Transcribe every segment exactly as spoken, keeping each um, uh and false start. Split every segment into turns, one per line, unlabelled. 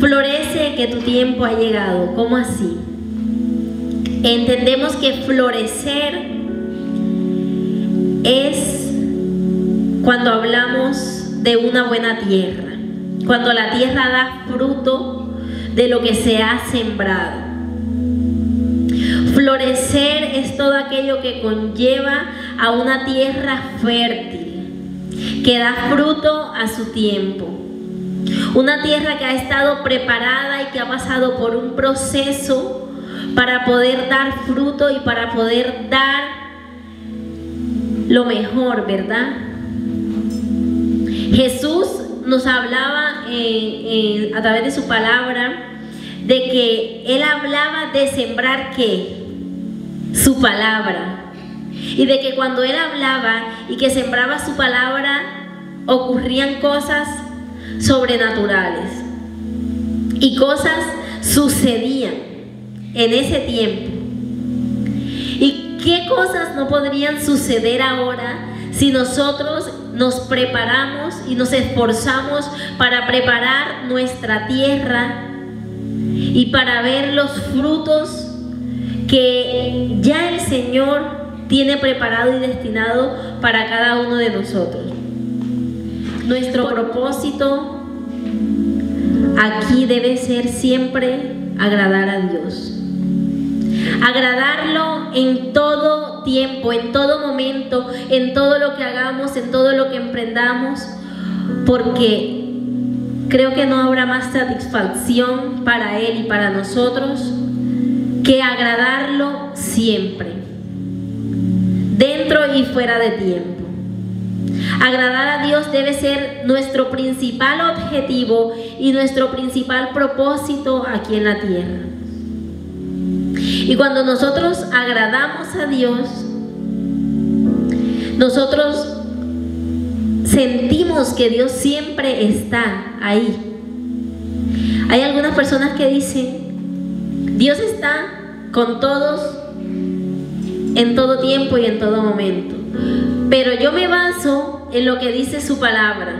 Florece que tu tiempo ha llegado. ¿Cómo así? Entendemos que florecer es cuando hablamos de una buena tierra, cuando la tierra da fruto de lo que se ha sembrado. Florecer es todo aquello que conlleva a una tierra fértil, que da fruto a su tiempo. Una tierra que ha estado preparada y que ha pasado por un proceso para poder dar fruto y para poder dar lo mejor, ¿verdad? Jesús nos hablaba eh, eh, a través de su palabra de que Él hablaba de sembrar ¿qué? Su palabra. Y de que cuando Él hablaba y que sembraba su palabra, ocurrían cosas sobrenaturales. Y cosas sucedían en ese tiempo. ¿Y qué cosas no podrían suceder ahora si nosotros nos preparamos y nos esforzamos para preparar nuestra tierra y para ver los frutos que ya el Señor tiene preparado y destinado para cada uno de nosotros? Nuestro propósito aquí debe ser siempre agradar a Dios. Agradarlo en todo tiempo, en todo momento, en todo lo que hagamos, en todo lo que emprendamos, porque creo que no habrá más satisfacción para Él y para nosotros que agradarlo siempre, dentro y fuera de tiempo. Agradar a Dios debe ser nuestro principal objetivo y nuestro principal propósito aquí en la tierra. Y cuando nosotros agradamos a Dios, nosotros sentimos que Dios siempre está ahí. Hay algunas personas que dicen, Dios está con todos en todo tiempo y en todo momento. Pero yo me baso en lo que dice su palabra.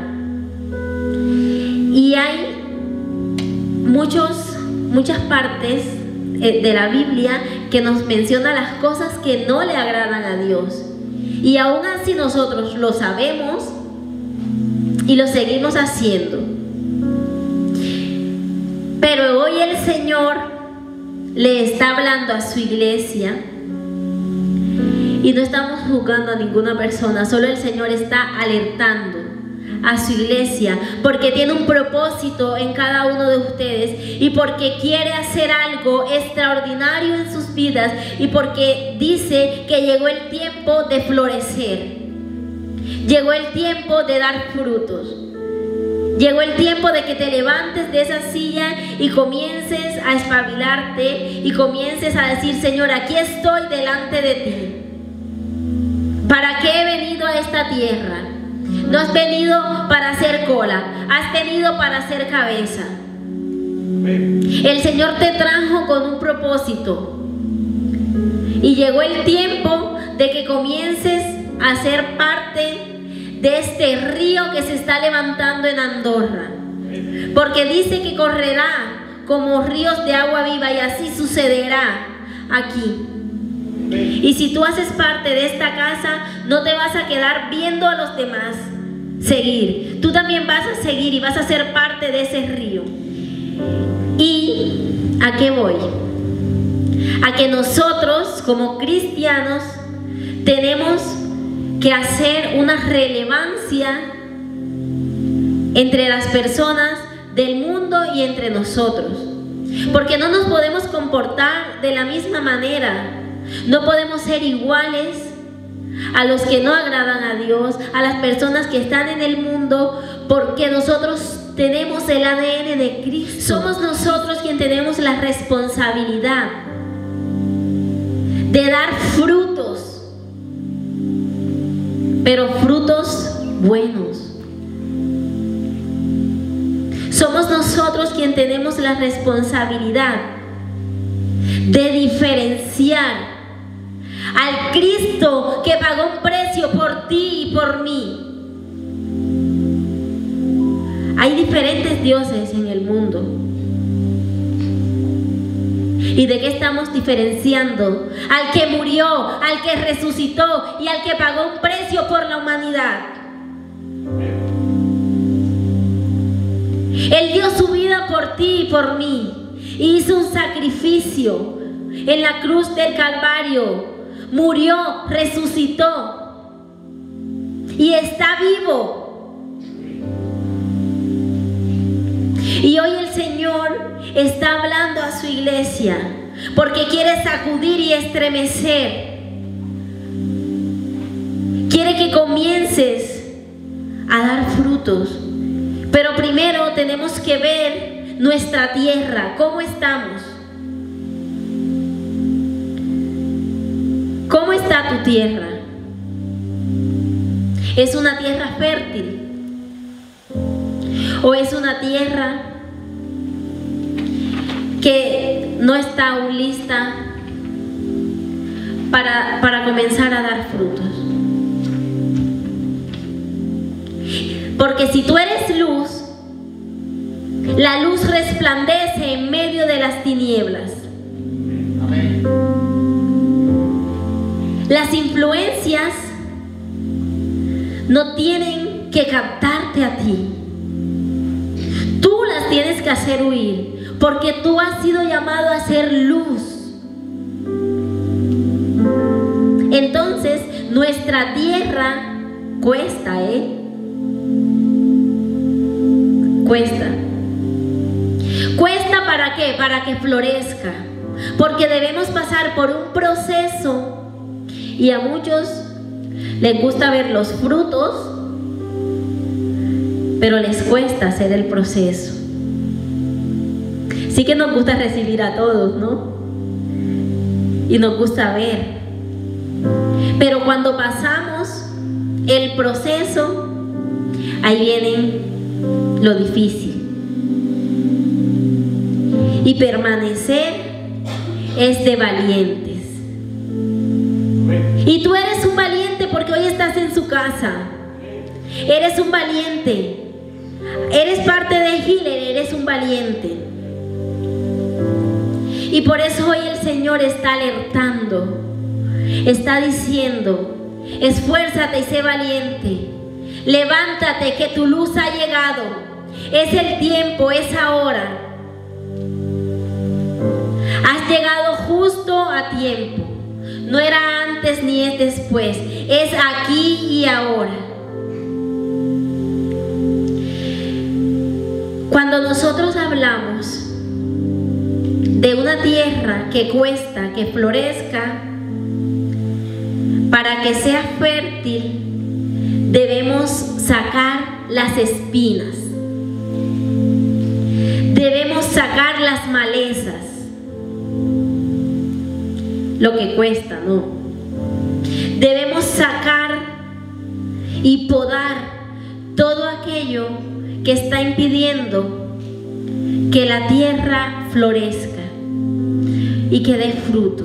Y hay muchos, muchas partes de la Biblia que nos menciona las cosas que no le agradan a Dios, y aún así nosotros lo sabemos y lo seguimos haciendo. Pero hoy el Señor le está hablando a su iglesia y no estamos juzgando a ninguna persona, solo el Señor está alertando a su iglesia porque tiene un propósito en cada uno de ustedes y porque quiere hacer algo extraordinario en sus vidas y porque dice que llegó el tiempo de florecer, llegó el tiempo de dar frutos, llegó el tiempo de que te levantes de esa silla y comiences a espabilarte y comiences a decir, Señor, aquí estoy delante de ti. ¿Para qué he venido a esta tierra? No has venido para hacer cola, has venido para hacer cabeza. El Señor te trajo con un propósito y llegó el tiempo de que comiences a ser parte de este río que se está levantando en Andorra, porque dice que correrá como ríos de agua viva y así sucederá aquí. Y si tú haces parte de esta casa, no te vas a quedar viendo a los demás seguir. Tú también vas a seguir y vas a ser parte de ese río. ¿Y a qué voy? A que nosotros como cristianos tenemos que hacer una relevancia entre las personas del mundo y entre nosotros, porque no nos podemos comportar de la misma manera. No podemos ser iguales a los que no agradan a Dios, a las personas que están en el mundo, porque nosotros tenemos el A D N de Cristo. Somos nosotros quienes tenemos la responsabilidad de dar frutos, pero frutos buenos. Somos nosotros quienes tenemos la responsabilidad de diferenciar al Cristo que pagó un precio por ti y por mí. Hay diferentes dioses en el mundo. ¿Y de qué estamos diferenciando? Al que murió, al que resucitó y al que pagó un precio por la humanidad. Él dio su vida por ti y por mí. Hizo un sacrificio en la cruz del Calvario. Murió, resucitó y está vivo. Y hoy el Señor está hablando a su iglesia porque quiere sacudir y estremecer. Quiere que comiences a dar frutos. Pero primero tenemos que ver nuestra tierra, cómo estamos. ¿Cómo está tu tierra? ¿Es una tierra fértil? ¿O es una tierra que no está aún lista para, para comenzar a dar frutos? Porque si tú eres luz, la luz resplandece en medio de las tinieblas. Amén. Las influencias no tienen que captarte a ti. Tú las tienes que hacer huir, porque tú has sido llamado a ser luz. Entonces, nuestra tierra cuesta, ¿eh? Cuesta. ¿Cuesta para qué? Para que florezca. Porque debemos pasar por un proceso. Y a muchos les gusta ver los frutos, pero les cuesta hacer el proceso. Sí que nos gusta recibir a todos, ¿no? Y nos gusta ver. Pero cuando pasamos el proceso, ahí viene lo difícil. Y permanecer es de valientes. Y tú eres un valiente porque hoy estás en su casa. Eres un valiente. Eres parte de Healer, eres un valiente. Y por eso hoy el Señor está alertando. Está diciendo: esfuérzate y sé valiente. Levántate que tu luz ha llegado. Es el tiempo, es ahora. Has llegado justo a tiempo. No era antes ni es después. Es aquí y ahora. Cuando nosotros hablamos de una tierra que cuesta que florezca, para que sea fértil, debemos sacar las espinas. Debemos sacar las malezas. Lo que cuesta, ¿no? Debemos sacar y podar todo aquello que está impidiendo que la tierra florezca y que dé fruto.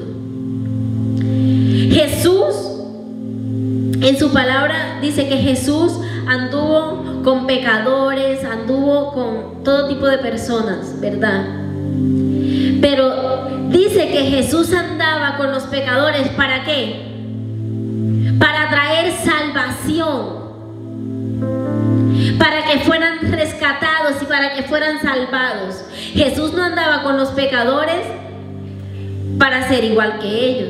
Jesús, en su palabra, dice que Jesús anduvo con pecadores, anduvo con todo tipo de personas, ¿verdad? Pero dice que Jesús andaba con los pecadores, ¿para qué? Para traer salvación, para que fueran rescatados y para que fueran salvados. Jesús no andaba con los pecadores para ser igual que ellos.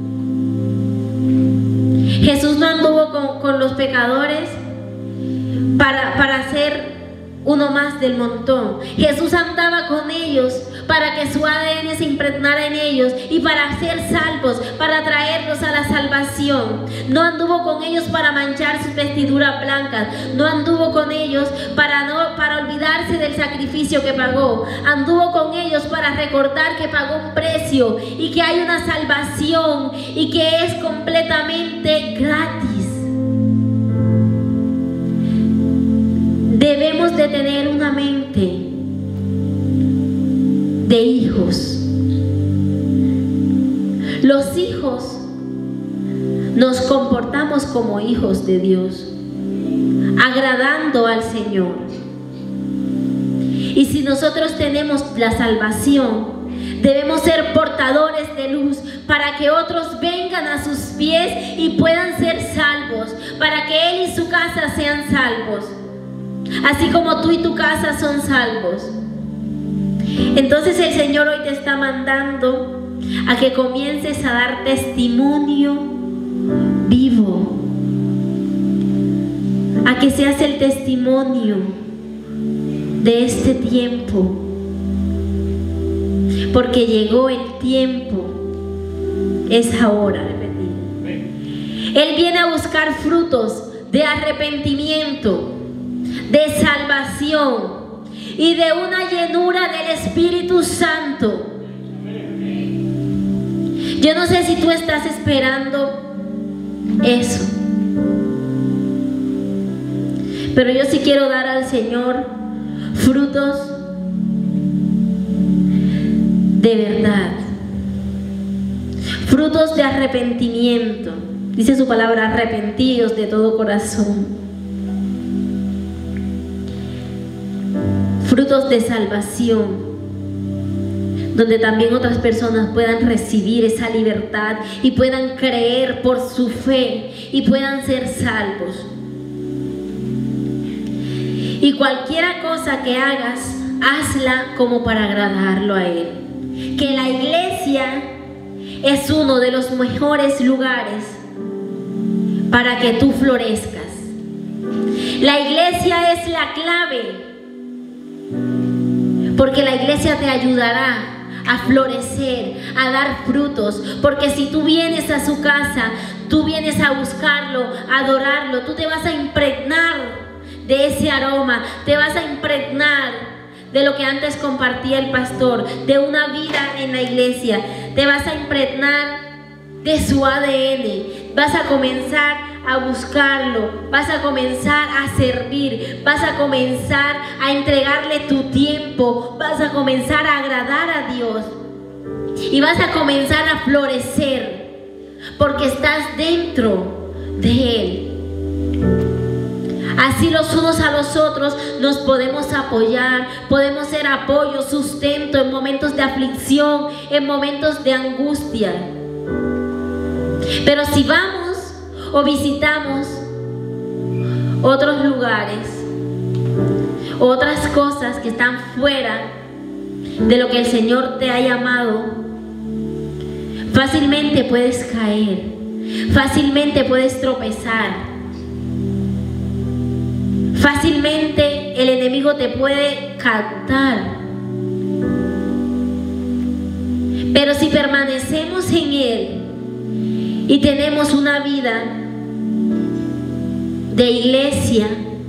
Jesús no anduvo con, con los pecadores para, para ser uno más del montón. Jesús andaba con ellos para que su A D N se impregnara en ellos y para ser salvos, para traerlos a la salvación. No anduvo con ellos para manchar sus vestiduras blancas. No anduvo con ellos para, no, para olvidarse del sacrificio que pagó. Anduvo con ellos para recordar que pagó un precio y que hay una salvación y que es completamente gratis. Debemos de tener una mente de hijos. Los hijos nos comportamos como hijos de Dios, agradando al Señor. Y si nosotros tenemos la salvación, Debemos ser portadores de luz para que otros vengan a sus pies y puedan ser salvos, para que él y su casa sean salvos, así como tú y tu casa son salvos. Entonces el Señor hoy te está mandando a que comiences a dar testimonio vivo, a que seas el testimonio de este tiempo, porque llegó el tiempo, es ahora. Él viene a buscar frutos de arrepentimiento, de salvación y de una llenura del Espíritu Santo. Yo no sé si tú estás esperando eso, pero yo sí quiero dar al Señor frutos de verdad, frutos de arrepentimiento. Dice su palabra, arrepentidos de todo corazón. Frutos de salvación, donde también otras personas puedan recibir esa libertad y puedan creer por su fe y puedan ser salvos. Y cualquiera cosa que hagas, hazla como para agradarlo a Él. Que la iglesia es uno de los mejores lugares para que tú florezcas. La iglesia es la clave, porque la iglesia te ayudará a florecer, a dar frutos. Porque si tú vienes a su casa, tú vienes a buscarlo, a adorarlo, tú te vas a impregnar de ese aroma, te vas a impregnar de lo que antes compartía el pastor, de una vida en la iglesia, te vas a impregnar de su A D N, vas a comenzar a buscarlo, vas a comenzar a servir, vas a comenzar a entregarle tu tiempo, vas a comenzar a agradar a Dios y vas a comenzar a florecer porque estás dentro de Él. Así los unos a los otros nos podemos apoyar, podemos ser apoyo, sustento en momentos de aflicción, en momentos de angustia. Pero si vamos o visitamos otros lugares, otras cosas que están fuera de lo que el Señor te ha llamado, fácilmente puedes caer, fácilmente puedes tropezar. Fácilmente el enemigo te puede captar. Pero si permanecemos en Él y tenemos una vida de iglesia,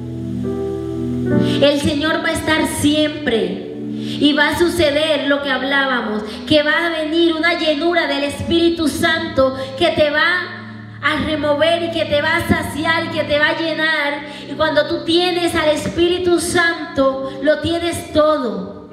el Señor va a estar siempre y va a suceder lo que hablábamos, que va a venir una llenura del Espíritu Santo que te va a remover y que te va a saciar y que te va a llenar. Y cuando tú tienes al Espíritu Santo, lo tienes todo.